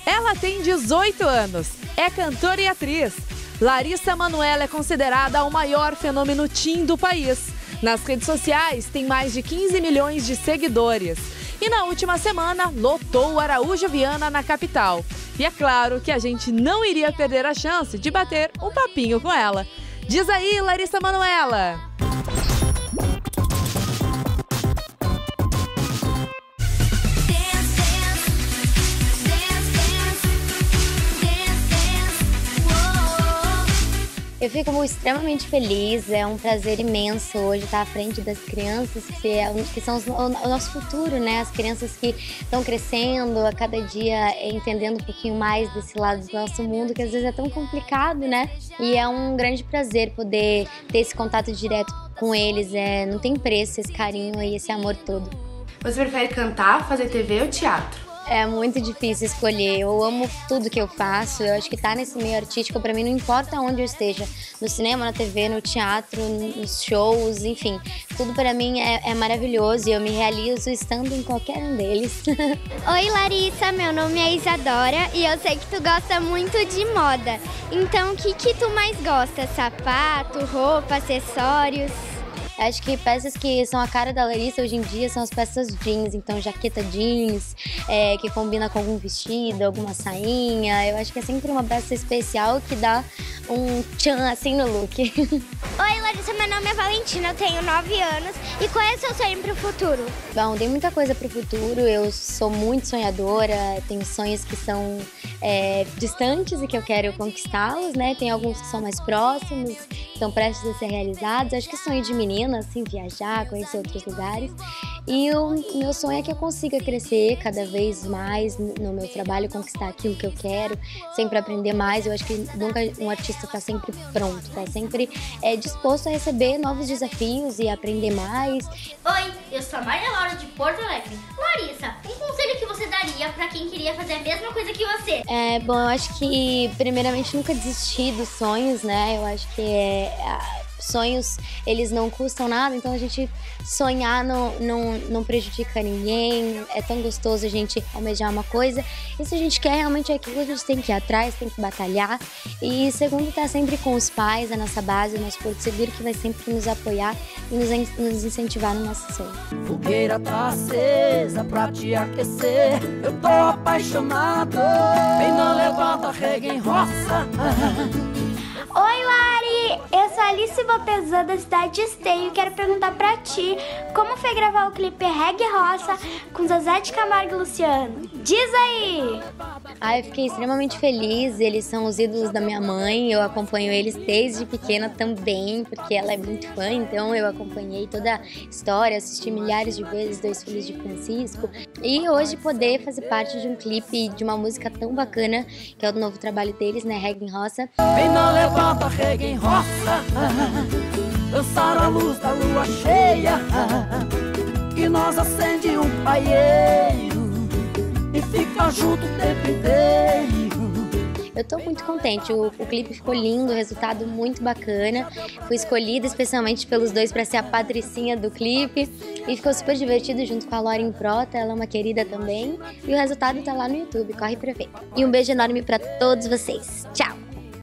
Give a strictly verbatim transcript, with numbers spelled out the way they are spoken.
Ela tem dezoito anos, é cantora e atriz. Larissa Manoela é considerada o maior fenômeno teen do país. Nas redes sociais tem mais de quinze milhões de seguidores. E na última semana lotou o Araújo Viana na capital. E é claro que a gente não iria perder a chance de bater um papinho com ela. Diz aí, Larissa Manoela! Eu fico extremamente feliz, é um prazer imenso hoje estar à frente das crianças, que, é, que são os, o nosso futuro, né? As crianças que estão crescendo a cada dia, entendendo um pouquinho mais desse lado do nosso mundo, que às vezes é tão complicado, né? E é um grande prazer poder ter esse contato direto com eles, é, não tem preço esse carinho e esse amor todo. Você prefere cantar, fazer T V ou teatro? É muito difícil escolher, eu amo tudo que eu faço, eu acho que estar nesse meio artístico pra mim não importa onde eu esteja, no cinema, na T V, no teatro, nos shows, enfim, tudo pra mim é, é maravilhoso e eu me realizo estando em qualquer um deles. Oi Larissa, meu nome é Isadora e eu sei que tu gosta muito de moda, então o que que tu mais gosta? Sapato, roupa, acessórios? Acho que peças que são a cara da Larissa hoje em dia são as peças jeans, então jaqueta jeans, é, que combina com algum vestido, alguma sainha. Eu acho que é sempre uma peça especial que dá um tchan assim no look. Oi Larissa, meu nome é Valentina, eu tenho nove anos. E qual é o seu sonho pro futuro? Bom, tem muita coisa pro futuro, eu sou muito sonhadora, tenho sonhos que são é, distantes e que eu quero conquistá-los, né? Tem alguns que são mais próximos, que estão prestes a ser realizados. Acho que sonho de menina, assim, viajar, conhecer outros lugares. E o meu sonho é que eu consiga crescer cada vez mais no meu trabalho, conquistar aquilo que eu quero, sempre aprender mais. Eu acho que nunca um artista está sempre pronto, está sempre é, disposto a receber novos desafios e aprender mais. Oi, eu sou a Maria Laura de Porto Alegre. Larissa, um conselho que você daria para quem queria fazer a mesma coisa que você? É, bom, eu acho que primeiramente nunca desistir dos sonhos, né? Eu acho que é... sonhos, eles não custam nada, então a gente sonhar não, não, não prejudica ninguém, é tão gostoso a gente almejar uma coisa, e se a gente quer realmente aquilo, a gente tem que ir atrás, tem que batalhar, e segundo, estar sempre com os pais, a nossa base, o nosso porto seguro, que vai sempre nos apoiar e nos, nos incentivar no nosso sonho. Fogueira tá acesa pra te aquecer, eu tô apaixonado, vem não levanta, rega em roça. Oi Lari, eu sou a Alice Botezan da cidade de Esteio e quero perguntar pra ti como foi gravar o clipe Reggae Roça com Zezé de Camargo e Luciano. Diz aí! Ah, eu fiquei extremamente feliz, eles são os ídolos da minha mãe, eu acompanho eles desde pequena também, porque ela é muito fã, então eu acompanhei toda a história, assisti milhares de vezes Dois Filhos de Francisco, e hoje poder fazer parte de um clipe de uma música tão bacana, que é o novo trabalho deles, né, Reggae Roça. Vem não levanta, rega em roça, dançar a luz da lua cheia, que nós acende um paieiro e fica junto o tempo inteiro. Eu tô muito contente, o, o clipe ficou lindo, o resultado muito bacana. Fui escolhida especialmente pelos dois para ser a patricinha do clipe e ficou super divertido junto com a Lauren Prota, ela é uma querida também. E o resultado tá lá no YouTube, corre pra ver. E um beijo enorme pra todos vocês. Tchau!